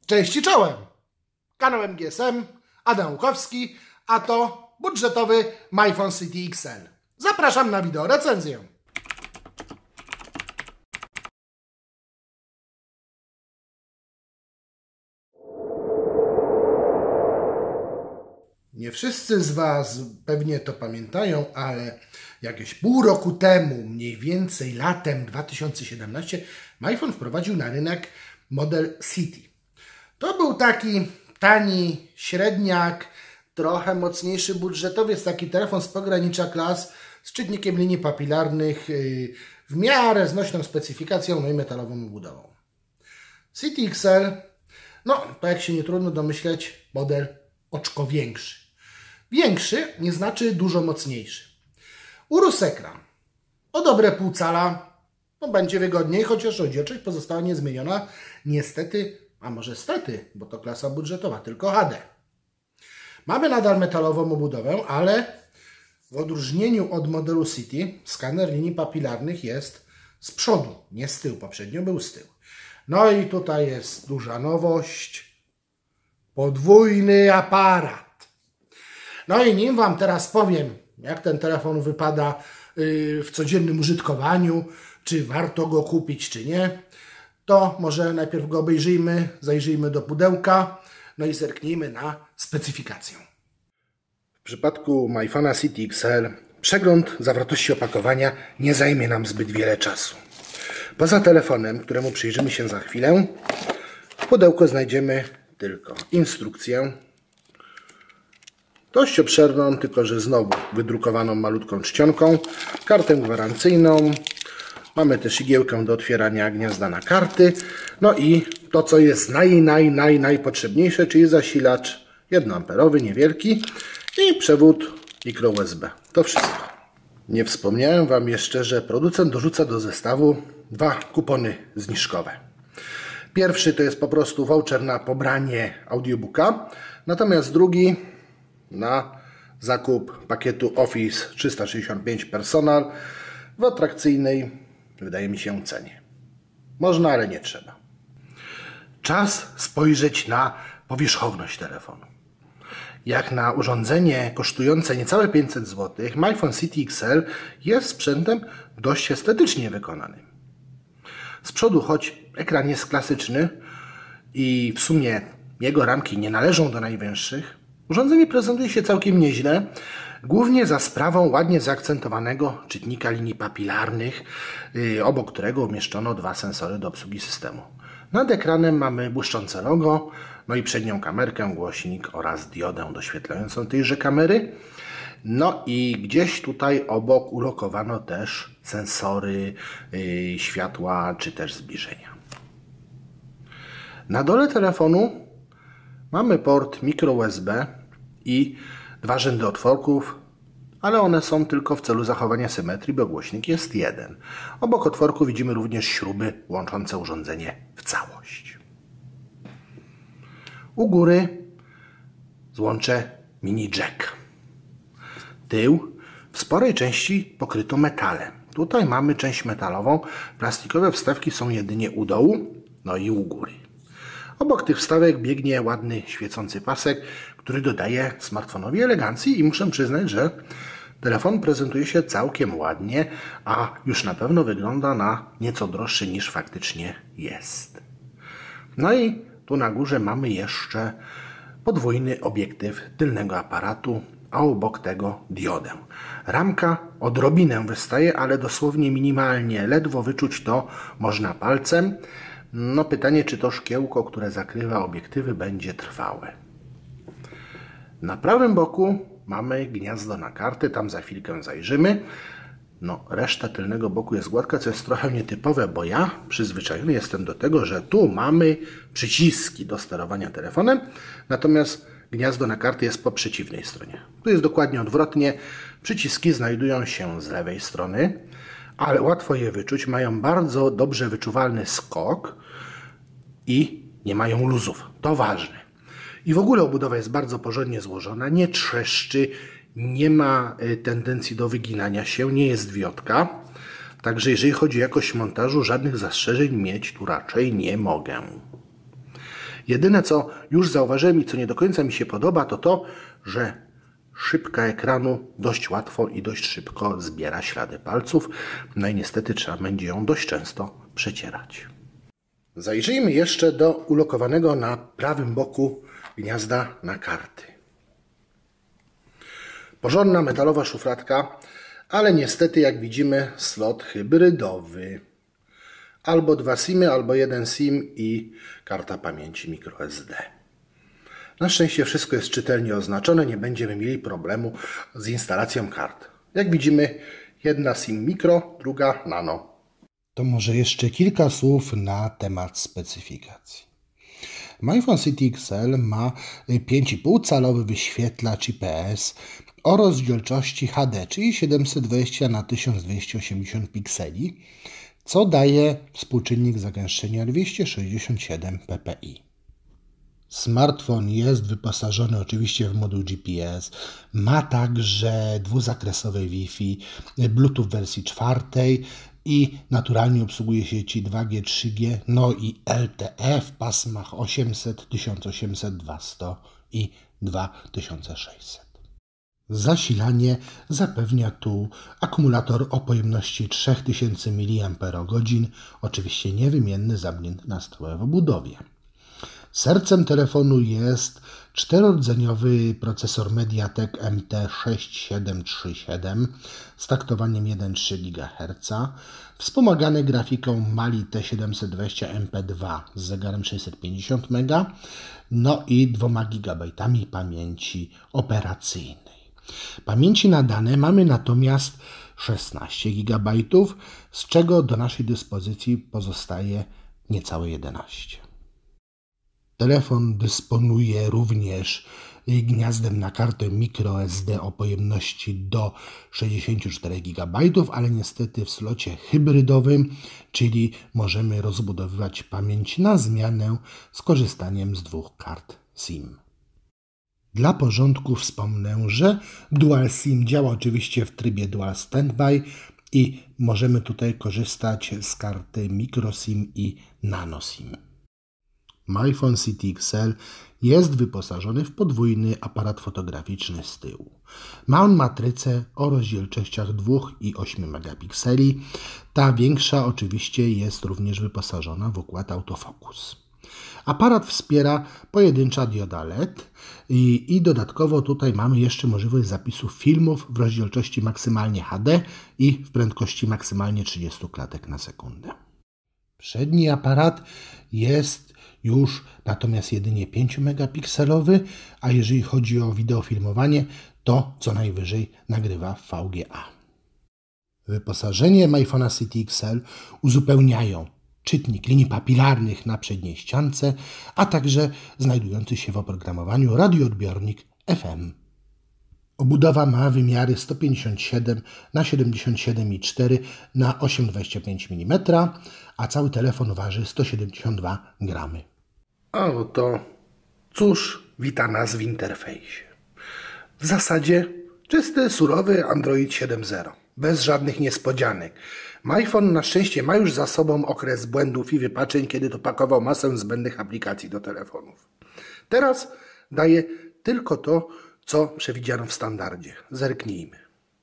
Cześć i czołem! Kanał MGSM, Adam Łukowski, a to budżetowy MyPhone City XL. Zapraszam na wideo recenzję. Nie wszyscy z Was pewnie to pamiętają, ale jakieś pół roku temu, mniej więcej latem 2017, MyPhone wprowadził na rynek model City. To był taki tani średniak, trochę mocniejszy budżetowiec, taki telefon z pogranicza klas, z czytnikiem linii papilarnych, w miarę znośną specyfikacją, no i metalową obudową. City XL, no to jak się nie trudno domyśleć, model oczko większy. Większy nie znaczy dużo mocniejszy. Urósł ekran o dobre pół cala, no będzie wygodniej, chociaż odzieczność pozostała niezmieniona. Niestety, a może stety, bo to klasa budżetowa, tylko HD. Mamy nadal metalową obudowę, ale w odróżnieniu od modelu City skaner linii papilarnych jest z przodu, nie z tyłu. Poprzednio był z tyłu. No i tutaj jest duża nowość. Podwójny aparat. No i nim Wam teraz powiem, jak ten telefon wypada w codziennym użytkowaniu, czy warto go kupić, czy nie, to może najpierw go obejrzyjmy, zajrzyjmy do pudełka, no i zerknijmy na specyfikację. W przypadku MyPhone'a City XL przegląd zawartości opakowania nie zajmie nam zbyt wiele czasu. Poza telefonem, któremu przyjrzymy się za chwilę, w pudełku znajdziemy tylko instrukcję, dość obszerną, tylko że znowu wydrukowaną malutką czcionką, kartę gwarancyjną, mamy też igiełkę do otwierania gniazda na karty, no i to, co jest najpotrzebniejsze, czyli zasilacz 1A niewielki i przewód micro USB. To wszystko. Nie wspomniałem Wam jeszcze, że producent dorzuca do zestawu dwa kupony zniżkowe. Pierwszy to jest po prostu voucher na pobranie audiobooka, natomiast drugi na zakup pakietu Office 365 Personal w atrakcyjnej, wydaje mi się, cenie. Można, ale nie trzeba. Czas spojrzeć na powierzchowność telefonu. Jak na urządzenie kosztujące niecałe 500 zł, MyPhone City XL jest sprzętem dość estetycznie wykonanym. Z przodu, choć ekran jest klasyczny i w sumie jego ramki nie należą do najwęższych, urządzenie prezentuje się całkiem nieźle, głównie za sprawą ładnie zaakcentowanego czytnika linii papilarnych, obok którego umieszczono dwa sensory do obsługi systemu. Nad ekranem mamy błyszczące logo, no i przednią kamerkę, głośnik oraz diodę doświetlającą tejże kamery. No i gdzieś tutaj obok ulokowano też sensory światła czy też zbliżenia. Na dole telefonu mamy port micro USB i dwa rzędy otworków, ale one są tylko w celu zachowania symetrii, bo głośnik jest jeden. Obok otworku widzimy również śruby łączące urządzenie w całość. U góry złącze mini jack. Tył w sporej części pokryto metalem. Tutaj mamy część metalową, plastikowe wstawki są jedynie u dołu, no i u góry. Obok tych wstawek biegnie ładny, świecący pasek, który dodaje smartfonowi elegancji i muszę przyznać, że telefon prezentuje się całkiem ładnie, a już na pewno wygląda na nieco droższy niż faktycznie jest. No i tu na górze mamy jeszcze podwójny obiektyw tylnego aparatu, a obok tego diodę. Ramka odrobinę wystaje, ale dosłownie minimalnie, ledwo wyczuć to można palcem. No pytanie, czy to szkiełko, które zakrywa obiektywy, będzie trwałe. Na prawym boku mamy gniazdo na karty, tam za chwilkę zajrzymy. No, reszta tylnego boku jest gładka, co jest trochę nietypowe, bo ja przyzwyczajony jestem do tego, że tu mamy przyciski do sterowania telefonem, natomiast gniazdo na karty jest po przeciwnej stronie. Tu jest dokładnie odwrotnie. Przyciski znajdują się z lewej strony, ale łatwo je wyczuć. Mają bardzo dobrze wyczuwalny skok i nie mają luzów. To ważne. I w ogóle obudowa jest bardzo porządnie złożona, nie trzeszczy, nie ma tendencji do wyginania się, nie jest wiotka. Także jeżeli chodzi o jakość montażu, żadnych zastrzeżeń mieć tu raczej nie mogę. Jedyne, co już zauważyłem i co nie do końca mi się podoba, to to, że szybka ekranu dość łatwo i dość szybko zbiera ślady palców. No i niestety trzeba będzie ją dość często przecierać. Zajrzyjmy jeszcze do ulokowanego na prawym boku gniazda na karty. Porządna metalowa szufladka, ale niestety, jak widzimy, slot hybrydowy. Albo 2 SIM-y, albo 1 SIM i karta pamięci microSD. Na szczęście wszystko jest czytelnie oznaczone, nie będziemy mieli problemu z instalacją kart. Jak widzimy, jedna SIM micro, druga nano. To może jeszcze kilka słów na temat specyfikacji. MyPhone City XL ma 5,5-calowy wyświetlacz IPS o rozdzielczości HD, czyli 720 na 1280 pikseli, co daje współczynnik zagęszczenia 267 ppi. Smartfon jest wyposażony oczywiście w moduł GPS, ma także dwuzakresowe Wi-Fi, Bluetooth wersji 4 i naturalnie obsługuje sieci 2G, 3G, no i LTE w pasmach 800, 1800, 200 i 2600. Zasilanie zapewnia tu akumulator o pojemności 3000 mAh, oczywiście niewymienny, zamknięty na stałe w obudowie. Sercem telefonu jest 4-rdzeniowy procesor MediaTek MT6737 z taktowaniem 1,3 GHz, wspomagany grafiką Mali T720 MP2 z zegarem 650 MB, no i 2 GB pamięci operacyjnej. Pamięci na dane mamy natomiast 16 GB, z czego do naszej dyspozycji pozostaje niecałe 11. Telefon dysponuje również gniazdem na kartę microSD o pojemności do 64 GB, ale niestety w slocie hybrydowym, czyli możemy rozbudowywać pamięć na zmianę z korzystaniem z 2 kart SIM. Dla porządku wspomnę, że Dual SIM działa oczywiście w trybie Dual Standby i możemy tutaj korzystać z karty microSIM i nanoSIM. MyPhone City XL jest wyposażony w podwójny aparat fotograficzny z tyłu. Ma on matrycę o rozdzielczościach 2 i 8 megapikseli. Ta większa oczywiście jest również wyposażona w układ autofocus. Aparat wspiera pojedyncza dioda LED i dodatkowo tutaj mamy jeszcze możliwość zapisu filmów w rozdzielczości maksymalnie HD i w prędkości maksymalnie 30 klatek na sekundę. Przedni aparat jest już natomiast jedynie 5 megapikselowy, a jeżeli chodzi o wideofilmowanie, to co najwyżej nagrywa w VGA. Wyposażenie MyPhone City XL uzupełniają czytnik linii papilarnych na przedniej ściance, a także znajdujący się w oprogramowaniu radioodbiornik FM. Obudowa ma wymiary 157 na 77,4 na 8,25 mm, a cały telefon waży 172 gramy. A oto cóż wita nas w interfejsie. W zasadzie czysty, surowy Android 7.0, bez żadnych niespodzianek. MyPhone na szczęście ma już za sobą okres błędów i wypaczeń, kiedy to pakował masę zbędnych aplikacji do telefonów. Teraz daje tylko to, co przewidziano w standardzie. Zerknijmy.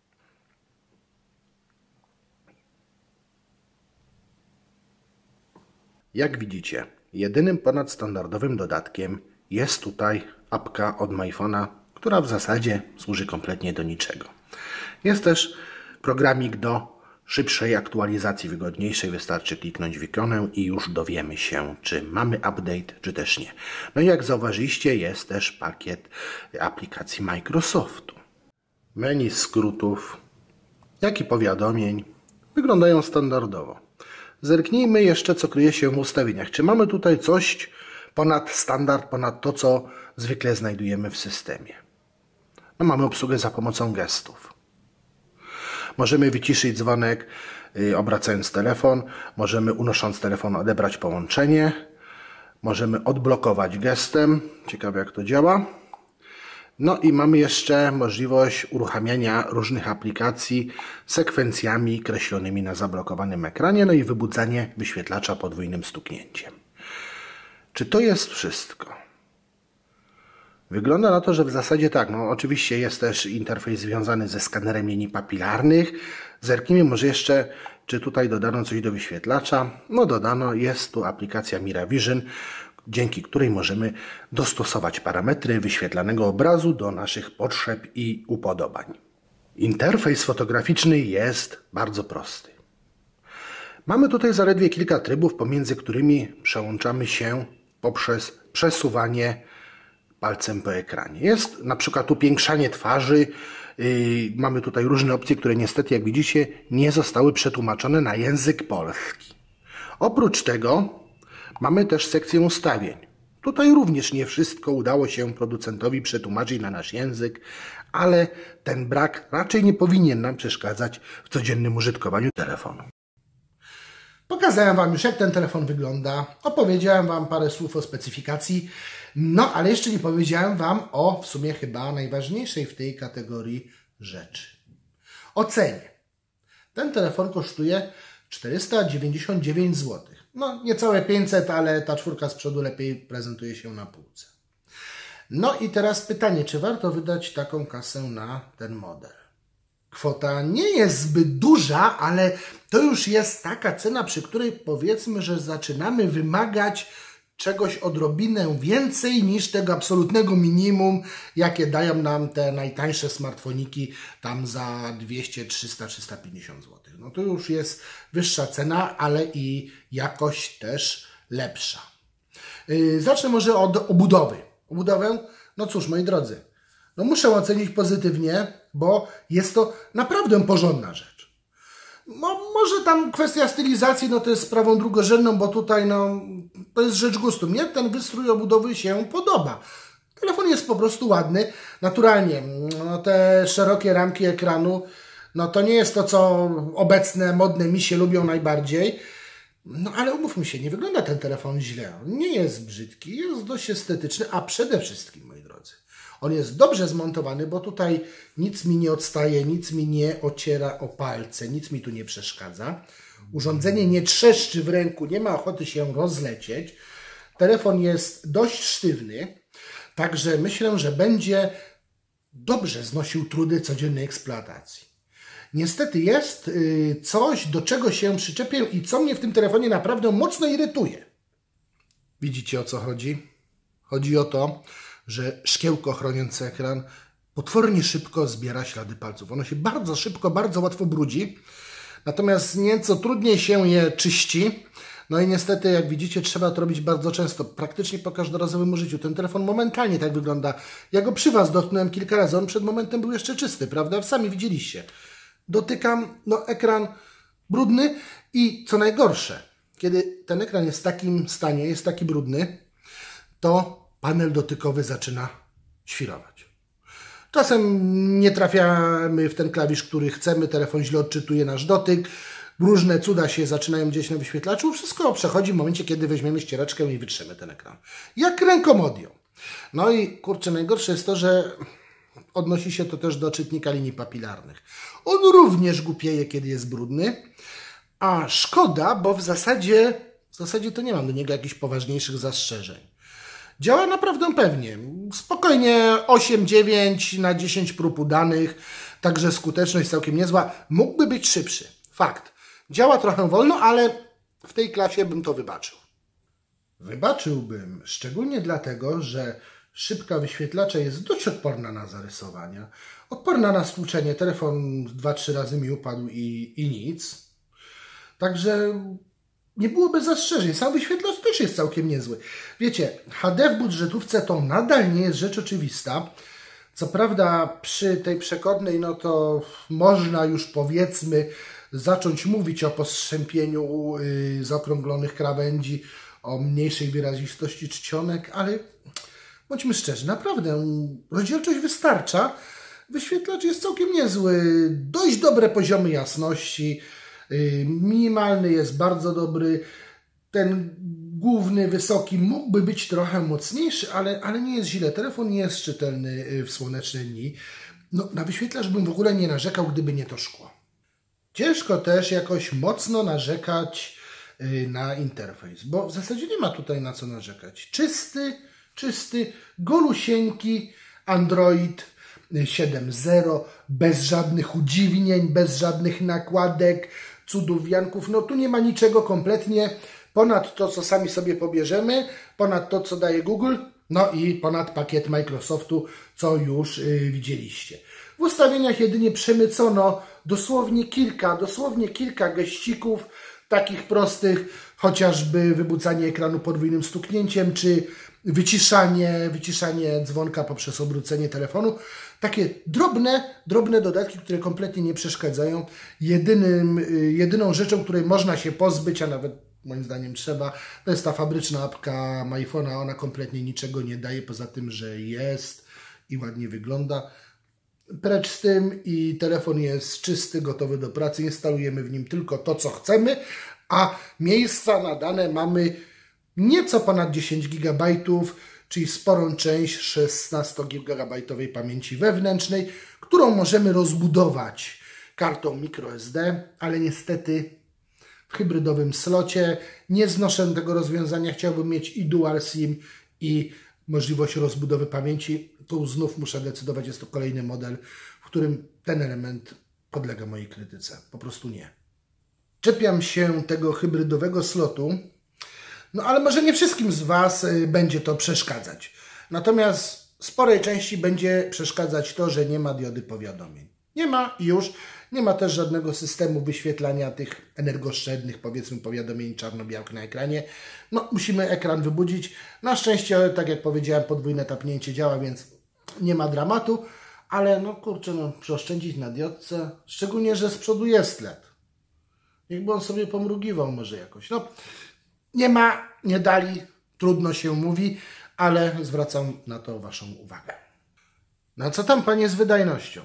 Jak widzicie, jedynym ponadstandardowym dodatkiem jest tutaj apka od MyPhone'a, która w zasadzie służy kompletnie do niczego. Jest też programik do szybszej aktualizacji, wygodniejszej. Wystarczy kliknąć w ikonę i już dowiemy się, czy mamy update, czy też nie. No i jak zauważyliście, jest też pakiet aplikacji Microsoftu. Menu skrótów, jak i powiadomień wyglądają standardowo. Zerknijmy jeszcze, co kryje się w ustawieniach. Czy mamy tutaj coś ponad standard, ponad to, co zwykle znajdujemy w systemie? No, mamy obsługę za pomocą gestów. Możemy wyciszyć dzwonek obracając telefon, możemy unosząc telefon odebrać połączenie, możemy odblokować gestem, ciekawe jak to działa. No i mamy jeszcze możliwość uruchamiania różnych aplikacji sekwencjami kreślonymi na zablokowanym ekranie, no i wybudzanie wyświetlacza podwójnym stuknięciem. Czy to jest wszystko? Wygląda na to, że w zasadzie tak. No oczywiście jest też interfejs związany ze skanerem linii papilarnych. Zerknijmy może jeszcze, czy tutaj dodano coś do wyświetlacza. No dodano, jest tu aplikacja MiraVision, dzięki której możemy dostosować parametry wyświetlanego obrazu do naszych potrzeb i upodobań. Interfejs fotograficzny jest bardzo prosty. Mamy tutaj zaledwie kilka trybów, pomiędzy którymi przełączamy się poprzez przesuwanie palcem po ekranie. Jest na przykład upiększanie twarzy. Mamy tutaj różne opcje, które niestety, jak widzicie, nie zostały przetłumaczone na język polski. Oprócz tego mamy też sekcję ustawień. Tutaj również nie wszystko udało się producentowi przetłumaczyć na nasz język, ale ten brak raczej nie powinien nam przeszkadzać w codziennym użytkowaniu telefonu. Pokazałem Wam już, jak ten telefon wygląda. Opowiedziałem Wam parę słów o specyfikacji. No, ale jeszcze nie powiedziałem Wam o w sumie chyba najważniejszej w tej kategorii rzeczy. O cenie. Ten telefon kosztuje 499 zł. No, niecałe 500, ale ta czwórka z przodu lepiej prezentuje się na półce. No i teraz pytanie, czy warto wydać taką kasę na ten model? Kwota nie jest zbyt duża, ale to już jest taka cena, przy której powiedzmy, że zaczynamy wymagać czegoś odrobinę więcej niż tego absolutnego minimum, jakie dają nam te najtańsze smartfoniki tam za 200, 300, 350 zł. No to już jest wyższa cena, ale i jakość też lepsza. Zacznę może od obudowy. Obudowę, no cóż, moi drodzy, no muszę ocenić pozytywnie, bo jest to naprawdę porządna rzecz. No, może tam kwestia stylizacji, no to jest sprawą drugorzędną, bo tutaj no, to jest rzecz gustu. Mnie ten wystrój obudowy się podoba. Telefon jest po prostu ładny. Naturalnie, no, te szerokie ramki ekranu, no to nie jest to, co obecne, modne misie lubią najbardziej. No ale umówmy się, nie wygląda ten telefon źle. On nie jest brzydki, jest dość estetyczny, a przede wszystkim, moi drodzy, on jest dobrze zmontowany, bo tutaj nic mi nie odstaje, nic mi nie ociera o palce, nic mi tu nie przeszkadza. Urządzenie nie trzeszczy w ręku, nie ma ochoty się rozlecieć. Telefon jest dość sztywny, także myślę, że będzie dobrze znosił trudy codziennej eksploatacji. Niestety jest coś, do czego się przyczepię i co mnie w tym telefonie naprawdę mocno irytuje. Widzicie, o co chodzi? Chodzi o to, że szkiełko chroniące ekran potwornie szybko zbiera ślady palców. Ono się bardzo szybko, bardzo łatwo brudzi, natomiast nieco trudniej się je czyści. No i niestety, jak widzicie, trzeba to robić bardzo często, praktycznie po każdorazowym użyciu. Ten telefon momentalnie tak wygląda. Ja go przy Was dotknąłem kilka razy, on przed momentem był jeszcze czysty, prawda? Sami widzieliście. Dotykam, no ekran brudny i co najgorsze, kiedy ten ekran jest w takim stanie, jest taki brudny, to panel dotykowy zaczyna świrować. Czasem nie trafiamy w ten klawisz, który chcemy, telefon źle odczytuje nasz dotyk, różne cuda się zaczynają gdzieś na wyświetlaczu, wszystko przechodzi w momencie, kiedy weźmiemy ścieraczkę i wytrzemy ten ekran. Jak rękomodią. No i kurczę, najgorsze jest to, że odnosi się to też do czytnika linii papilarnych. On również głupieje, kiedy jest brudny, a szkoda, bo w zasadzie to nie mam do niego jakichś poważniejszych zastrzeżeń. Działa naprawdę pewnie. Spokojnie 8-9 na 10 prób udanych, także skuteczność całkiem niezła. Mógłby być szybszy. Fakt. Działa trochę wolno, ale w tej klasie bym to wybaczył. Wybaczyłbym, szczególnie dlatego, że szybka wyświetlacza jest dość odporna na zarysowania. Odporna na stłuczenie. Telefon 2-3 razy mi upadł i nic. Także nie byłoby zastrzeżeń. Sam wyświetlacz też jest całkiem niezły. Wiecie, HD w budżetówce to nadal nie jest rzecz oczywista. Co prawda przy tej przekornej, no to można już powiedzmy zacząć mówić o postrzępieniu zaokrąglonych krawędzi, o mniejszej wyrazistości czcionek, ale bądźmy szczerzy, naprawdę rozdzielczość wystarcza. Wyświetlacz jest całkiem niezły, dość dobre poziomy jasności, minimalny jest bardzo dobry, ten główny, wysoki mógłby być trochę mocniejszy, ale nie jest źle. Telefon nie jest czytelny w słoneczne dni. No, na wyświetlacz bym w ogóle nie narzekał, gdyby nie to szkło. Ciężko też jakoś mocno narzekać na interfejs, bo w zasadzie nie ma tutaj na co narzekać. Czysty, golusieńki Android 7.0, bez żadnych udziwnień, bez żadnych nakładek, cudów, wianków. No tu nie ma niczego kompletnie ponad to, co sami sobie pobierzemy, ponad to, co daje Google, no i ponad pakiet Microsoftu, co już widzieliście. W ustawieniach jedynie przemycono dosłownie kilka geścików, takich prostych, chociażby wybudzanie ekranu podwójnym stuknięciem, czy wyciszanie dzwonka poprzez obrócenie telefonu. Takie drobne dodatki, które kompletnie nie przeszkadzają. Jedyną rzeczą, której można się pozbyć, a nawet moim zdaniem trzeba, to jest ta fabryczna apka iPhone'a. Ona kompletnie niczego nie daje, poza tym, że jest i ładnie wygląda. Precz z tym i telefon jest czysty, gotowy do pracy. Instalujemy w nim tylko to, co chcemy, a miejsca na dane mamy nieco ponad 10 GB, czyli sporą część 16 GB pamięci wewnętrznej, którą możemy rozbudować kartą microSD, ale niestety w hybrydowym slocie nie znoszę tego rozwiązania. Chciałbym mieć i dual SIM, i możliwość rozbudowy pamięci. Tu znów muszę decydować, jest to kolejny model, w którym ten element podlega mojej krytyce. Po prostu nie. Czepiam się tego hybrydowego slotu, no ale może nie wszystkim z Was będzie to przeszkadzać. Natomiast sporej części będzie przeszkadzać to, że nie ma diody powiadomień. Nie ma i już. Nie ma też żadnego systemu wyświetlania tych energooszczędnych, powiedzmy, powiadomień czarno-białych na ekranie. No, musimy ekran wybudzić. Na szczęście, tak jak powiedziałem, podwójne tapnięcie działa, więc nie ma dramatu. Ale no kurczę, no, przeoszczędzić na diodce, szczególnie, że z przodu jest LED. Niechby on sobie pomrugiwał może jakoś. No, nie ma, nie dali, trudno się mówi, ale zwracam na to Waszą uwagę. No co tam, panie, z wydajnością?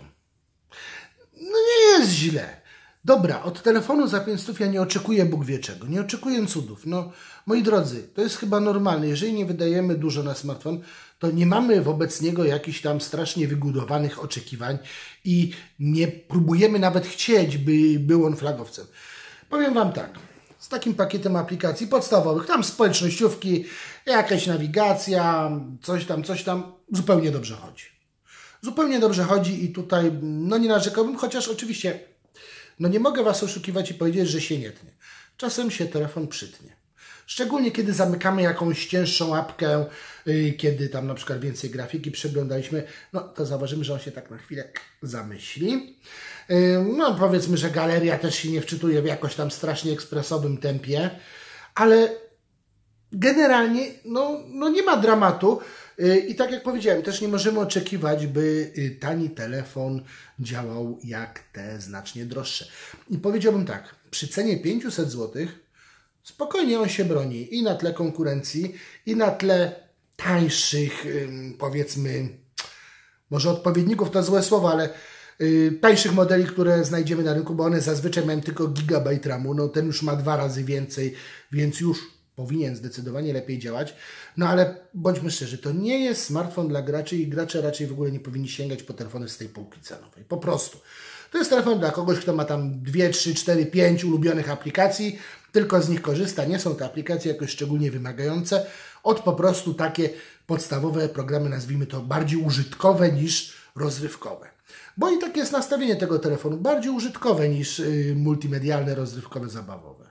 No nie jest źle. Dobra, od telefonu za 500 ja nie oczekuję Bóg wie czego, nie oczekuję cudów. No, moi drodzy, to jest chyba normalne. Jeżeli nie wydajemy dużo na smartfon, to nie mamy wobec niego jakichś tam strasznie wygórowanych oczekiwań i nie próbujemy nawet chcieć, by był on flagowcem. Powiem Wam tak, z takim pakietem aplikacji podstawowych, tam społecznościówki, jakaś nawigacja, coś tam, zupełnie dobrze chodzi. Zupełnie dobrze chodzi i tutaj no nie narzekałbym, chociaż oczywiście no nie mogę Was oszukiwać i powiedzieć, że się nie tnie. Czasem się telefon przytnie. Szczególnie kiedy zamykamy jakąś cięższą apkę, kiedy tam na przykład więcej grafiki przeglądaliśmy, no to zauważymy, że on się tak na chwilę zamyśli. No powiedzmy, że galeria też się nie wczytuje w jakoś tam strasznie ekspresowym tempie, ale generalnie no nie ma dramatu. I tak jak powiedziałem, też nie możemy oczekiwać, by tani telefon działał jak te znacznie droższe. I powiedziałbym tak, przy cenie 500 zł spokojnie on się broni i na tle konkurencji, i na tle tańszych, powiedzmy, może odpowiedników to złe słowo, ale tańszych modeli, które znajdziemy na rynku, bo one zazwyczaj mają tylko gigabajt RAMu, no ten już ma 2 razy więcej, więc już powinien zdecydowanie lepiej działać. No ale bądźmy szczerzy, to nie jest smartfon dla graczy i gracze raczej w ogóle nie powinni sięgać po telefony z tej półki cenowej. Po prostu. To jest telefon dla kogoś, kto ma tam 2, 3, 4, 5 ulubionych aplikacji, tylko z nich korzysta. Nie są to aplikacje jakoś szczególnie wymagające. Od po prostu takie podstawowe programy, nazwijmy to bardziej użytkowe niż rozrywkowe. Bo i tak jest nastawienie tego telefonu, bardziej użytkowe niż multimedialne, rozrywkowe, zabawowe.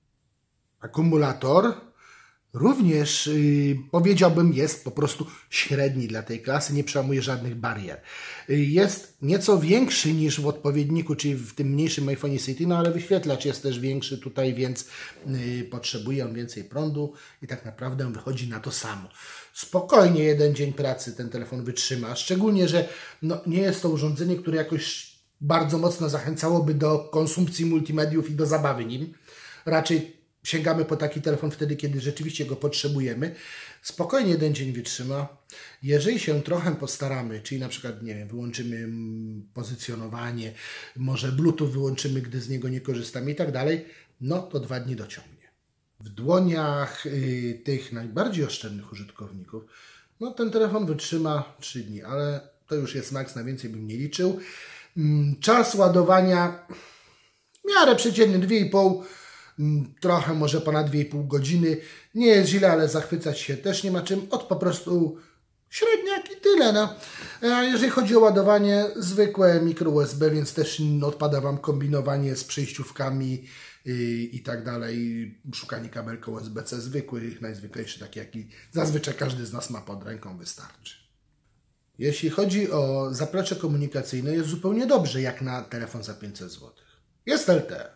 Akumulator również powiedziałbym jest po prostu średni dla tej klasy, nie przełamuje żadnych barier. Jest nieco większy niż w odpowiedniku, czyli w tym mniejszym iPhone City, no ale wyświetlacz jest też większy tutaj, więc potrzebuje on więcej prądu i tak naprawdę wychodzi na to samo. Spokojnie 1 dzień pracy ten telefon wytrzyma, szczególnie, że no, nie jest to urządzenie, które jakoś bardzo mocno zachęcałoby do konsumpcji multimediów i do zabawy nim. Raczej sięgamy po taki telefon wtedy, kiedy rzeczywiście go potrzebujemy. Spokojnie 1 dzień wytrzyma. Jeżeli się trochę postaramy, czyli na przykład, nie wiem, wyłączymy pozycjonowanie, może Bluetooth wyłączymy, gdy z niego nie korzystamy i tak dalej, no to 2 dni dociągnie. W dłoniach tych najbardziej oszczędnych użytkowników, no ten telefon wytrzyma 3 dni, ale to już jest maks, na więcej bym nie liczył. Czas ładowania w miarę przeciętny, 2,5 trochę może ponad 2,5 godziny. Nie jest źle, ale zachwycać się też nie ma czym. Od po prostu średniak i tyle. No. A jeżeli chodzi o ładowanie, zwykłe mikro USB, więc też odpada Wam kombinowanie z przejściówkami i tak dalej. Szukanie kabelka USB-C zwykłych, najzwyklejszy, taki jaki zazwyczaj każdy z nas ma pod ręką, wystarczy. Jeśli chodzi o zaplecze komunikacyjne, jest zupełnie dobrze, jak na telefon za 500 zł. Jest LTE,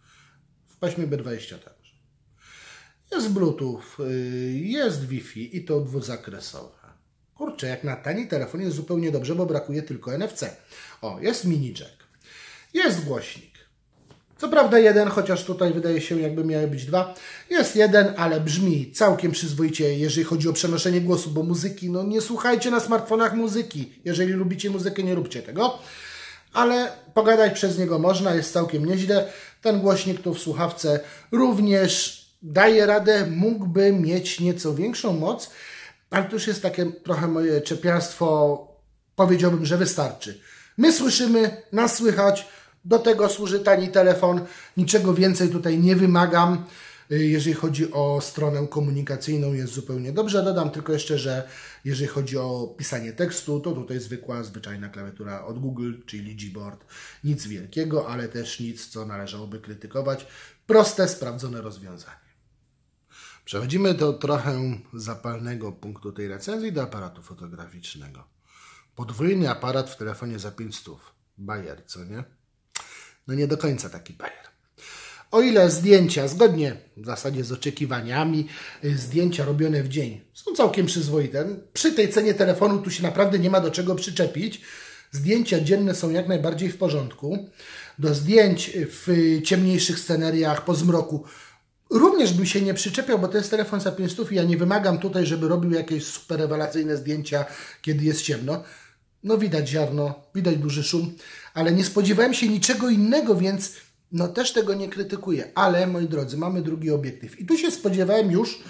w paśmie B20 także. Jest Bluetooth, jest Wi-Fi i to dwuzakresowe. Kurczę, jak na tani telefon jest zupełnie dobrze, bo brakuje tylko NFC. O, jest mini jack. Jest głośnik. Co prawda jeden, chociaż tutaj wydaje się, jakby miały być dwa. Jest jeden, ale brzmi całkiem przyzwoicie, jeżeli chodzi o przenoszenie głosu, bo muzyki, no nie słuchajcie na smartfonach muzyki. Jeżeli lubicie muzykę, nie róbcie tego. Ale pogadać przez niego można, jest całkiem nieźle. Ten głośnik tu w słuchawce również daje radę, mógłby mieć nieco większą moc, ale to już jest takie trochę moje czepiarstwo. Powiedziałbym, że wystarczy. My słyszymy, nas słychać, do tego służy tani telefon, niczego więcej tutaj nie wymagam. Jeżeli chodzi o stronę komunikacyjną, jest zupełnie dobrze. Dodam tylko jeszcze, że jeżeli chodzi o pisanie tekstu, to tutaj zwykła, zwyczajna klawiatura od Google, czyli Gboard. Nic wielkiego, ale też nic, co należałoby krytykować. Proste, sprawdzone rozwiązanie. Przechodzimy do trochę zapalnego punktu tej recenzji, do aparatu fotograficznego. Podwójny aparat w telefonie za 500. Bajer, co nie? No nie do końca taki bajer. O ile zdjęcia, zgodnie w zasadzie z oczekiwaniami, zdjęcia robione w dzień są całkiem przyzwoite. Przy tej cenie telefonu tu się naprawdę nie ma do czego przyczepić. Zdjęcia dzienne są jak najbardziej w porządku. Do zdjęć w ciemniejszych sceneriach, po zmroku również bym się nie przyczepiał, bo to jest telefon za 500 i ja nie wymagam tutaj, żeby robił jakieś super rewelacyjne zdjęcia, kiedy jest ciemno. No widać ziarno, widać duży szum, ale nie spodziewałem się niczego innego, więc no też tego nie krytykuję. Ale, moi drodzy, mamy drugi obiektyw. I tu się spodziewałem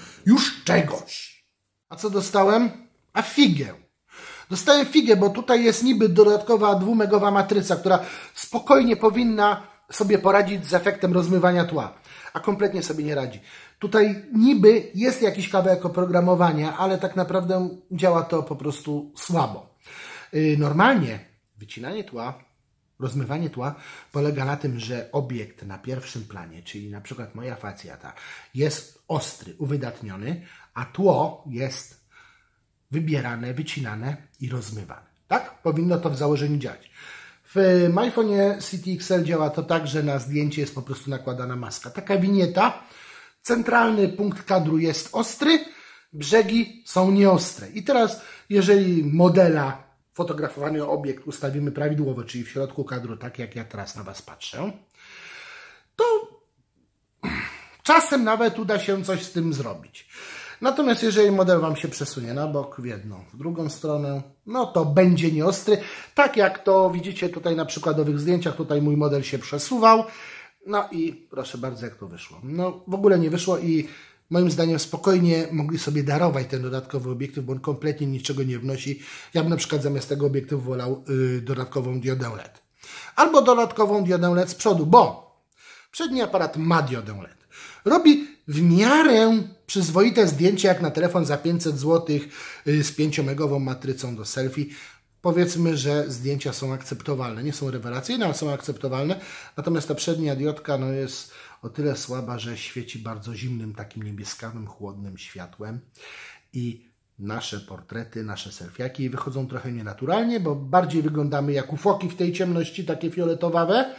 już czegoś. A co dostałem? A figę. Dostałem figę, bo tutaj jest niby dodatkowa 2-megowa matryca, która spokojnie powinna sobie poradzić z efektem rozmywania tła. A kompletnie sobie nie radzi. Tutaj niby jest jakiś kawałek oprogramowania, ale tak naprawdę działa to po prostu słabo. Normalnie wycinanie tła, rozmywanie tła polega na tym, że obiekt na pierwszym planie, czyli na przykład moja facjata, jest ostry, uwydatniony, a tło jest wybierane, wycinane i rozmywane. Tak? Powinno to w założeniu działać. W iPhone'ie City XL działa to tak, że na zdjęcie jest po prostu nakładana maska. Taka winieta. Centralny punkt kadru jest ostry, brzegi są nieostre. I teraz, jeżeli modela fotografowany obiekt ustawimy prawidłowo, czyli w środku kadru, tak jak ja teraz na Was patrzę, to czasem nawet uda się coś z tym zrobić. Natomiast jeżeli model Wam się przesunie na bok, w jedną, w drugą stronę, no to będzie nieostry. Tak jak to widzicie tutaj na przykładowych zdjęciach, tutaj mój model się przesuwał. No i proszę bardzo, jak to wyszło. No w ogóle nie wyszło i moim zdaniem spokojnie mogli sobie darować ten dodatkowy obiektyw, bo on kompletnie niczego nie wnosi. Ja bym na przykład zamiast tego obiektywu wolał dodatkową diodę LED. Albo dodatkową diodę LED z przodu, bo przedni aparat ma diodę LED. Robi w miarę przyzwoite zdjęcie jak na telefon za 500 zł z 5-megową matrycą do selfie. Powiedzmy, że zdjęcia są akceptowalne. Nie są rewelacyjne, ale są akceptowalne. Natomiast ta przednia diodka no, jest o tyle słaba, że świeci bardzo zimnym, takim niebieskawym, chłodnym światłem. I nasze portrety, nasze selfiaki wychodzą trochę nienaturalnie, bo bardziej wyglądamy jak ufoki w tej ciemności, takie fioletowawe,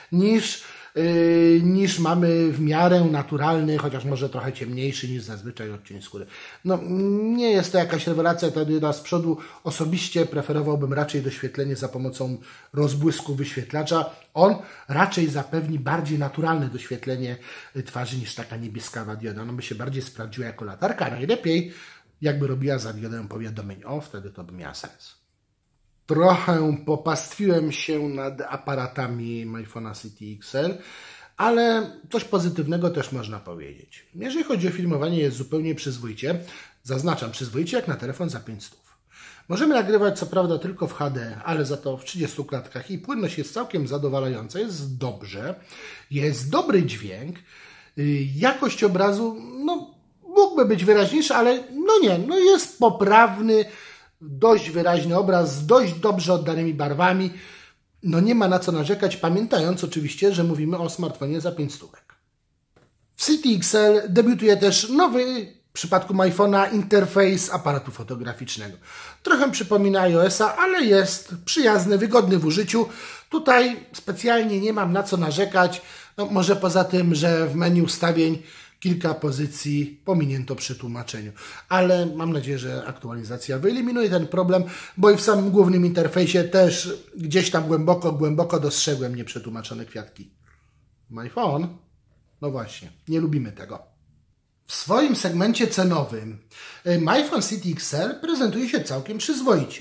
niż mamy w miarę naturalny, chociaż może trochę ciemniejszy niż zazwyczaj odcień skóry. No, nie jest to jakaś rewelacja, ta dioda z przodu. Osobiście preferowałbym raczej doświetlenie za pomocą rozbłysku wyświetlacza. On raczej zapewni bardziej naturalne doświetlenie twarzy niż taka niebieskawa dioda. Ona by się bardziej sprawdziła jako latarka, najlepiej jakby robiła za diodę powiadomień. O, wtedy to by miała sens. Trochę popastwiłem się nad aparatami iPhone'a City XL, ale coś pozytywnego też można powiedzieć. Jeżeli chodzi o filmowanie, jest zupełnie przyzwoicie. Zaznaczam, przyzwoicie jak na telefon za 500. Możemy nagrywać co prawda tylko w HD, ale za to w 30 klatkach i płynność jest całkiem zadowalająca, jest dobrze, jest dobry dźwięk. Jakość obrazu, no mógłby być wyraźniejszy, ale no nie, no jest poprawny, dość wyraźny obraz z dość dobrze oddanymi barwami. No nie ma na co narzekać, pamiętając oczywiście, że mówimy o smartfonie za 5 stówek. W City XL debiutuje też nowy w przypadku iPhone'a interfejs aparatu fotograficznego. Trochę przypomina iOS-a, ale jest przyjazny, wygodny w użyciu. Tutaj specjalnie nie mam na co narzekać. No, może poza tym, że w menu ustawień kilka pozycji pominięto przy tłumaczeniu. Ale mam nadzieję, że aktualizacja wyeliminuje ten problem, bo i w samym głównym interfejsie też gdzieś tam głęboko dostrzegłem nieprzetłumaczone kwiatki. iPhone? No właśnie, nie lubimy tego. W swoim segmencie cenowym iPhone City XL prezentuje się całkiem przyzwoicie.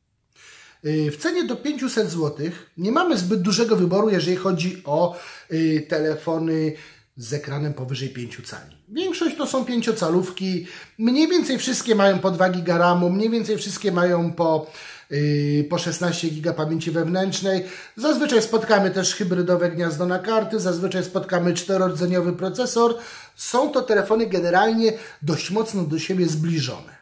W cenie do 500 zł nie mamy zbyt dużego wyboru, jeżeli chodzi o telefony z ekranem powyżej 5 cali. Większość to są 5-calówki, mniej więcej wszystkie mają po 2 GB RAM-u, mniej więcej wszystkie mają po 16 GB pamięci wewnętrznej. Zazwyczaj spotkamy też hybrydowe gniazdo na karty, zazwyczaj spotkamy 4-rdzeniowy procesor. Są to telefony generalnie dość mocno do siebie zbliżone.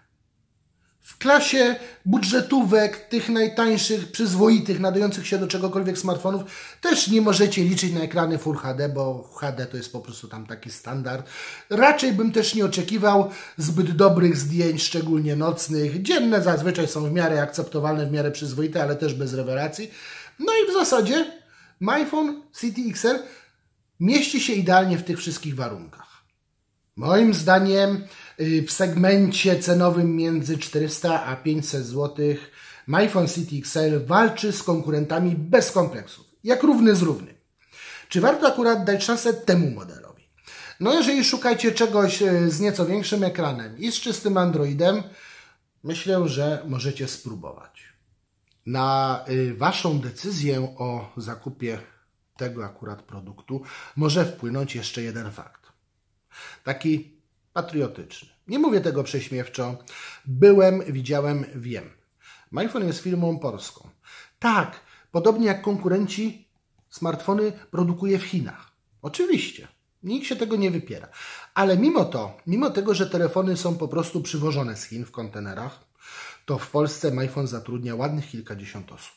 W klasie budżetówek, tych najtańszych, przyzwoitych, nadających się do czegokolwiek smartfonów, też nie możecie liczyć na ekrany Full HD, bo HD to jest po prostu tam taki standard. Raczej bym też nie oczekiwał zbyt dobrych zdjęć, szczególnie nocnych. Dzienne zazwyczaj są w miarę akceptowalne, w miarę przyzwoite, ale też bez rewelacji. No i w zasadzie iPhone City XL mieści się idealnie w tych wszystkich warunkach. Moim zdaniem w segmencie cenowym między 400 a 500 zł iPhone City XL walczy z konkurentami bez kompleksów, jak równy z równym. Czy warto akurat dać szansę temu modelowi? No jeżeli szukacie czegoś z nieco większym ekranem i z czystym Androidem, myślę, że możecie spróbować. Na Waszą decyzję o zakupie tego akurat produktu może wpłynąć jeszcze jeden fakt. Taki patriotyczny. Nie mówię tego prześmiewczo. Byłem, widziałem, wiem. iPhone jest firmą polską. Tak, podobnie jak konkurenci, smartfony produkuje w Chinach. Oczywiście. Nikt się tego nie wypiera. Ale mimo tego, że telefony są po prostu przywożone z Chin w kontenerach, to w Polsce iPhone zatrudnia ładnych kilkadziesiąt osób.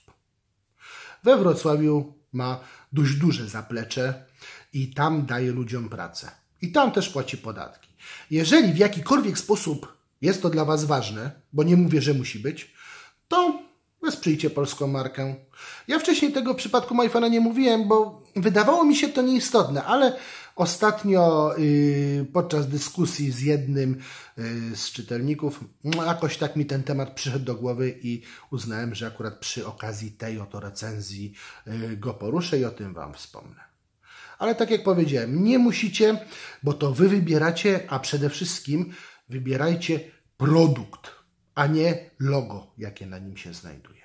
We Wrocławiu ma dość duże zaplecze i tam daje ludziom pracę. I tam też płaci podatki. Jeżeli w jakikolwiek sposób jest to dla Was ważne, bo nie mówię, że musi być, to wesprzyjcie polską markę. Ja wcześniej tego w przypadku iPhone'a nie mówiłem, bo wydawało mi się to nieistotne, ale ostatnio podczas dyskusji z jednym z czytelników jakoś tak mi ten temat przyszedł do głowy i uznałem, że akurat przy okazji tej oto recenzji go poruszę i o tym Wam wspomnę. Ale tak jak powiedziałem, nie musicie, bo to Wy wybieracie, a przede wszystkim wybierajcie produkt, a nie logo, jakie na nim się znajduje.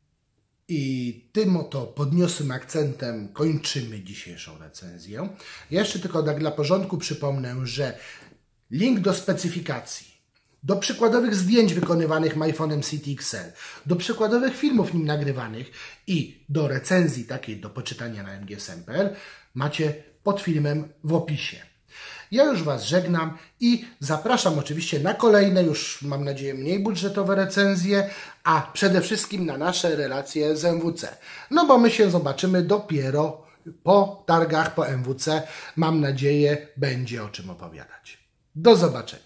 I tym oto podniosłym akcentem kończymy dzisiejszą recenzję. Ja jeszcze tylko tak dla porządku przypomnę, że link do specyfikacji, do przykładowych zdjęć wykonywanych iPhone'em City XL, do przykładowych filmów nim nagrywanych i do recenzji takiej do poczytania na mgsm.pl macie pod filmem w opisie. Ja już Was żegnam i zapraszam oczywiście na kolejne, już mam nadzieję mniej budżetowe recenzje, a przede wszystkim na nasze relacje z MWC. No bo my się zobaczymy dopiero po targach, po MWC. Mam nadzieję, będzie o czym opowiadać. Do zobaczenia.